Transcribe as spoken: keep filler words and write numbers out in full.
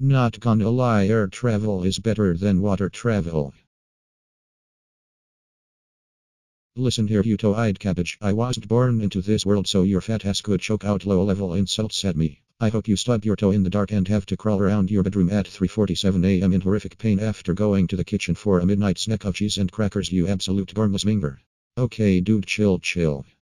Not gonna lie, air travel is better than water travel. Listen here, you toe-eyed cabbage. I wasn't born into this world so your fat ass could choke out low-level insults at me. I hope you stub your toe in the dark and have to crawl around your bedroom at three forty-seven a m in horrific pain after going to the kitchen for a midnight snack of cheese and crackers, you absolute gormless minger. Okay, dude, chill, chill.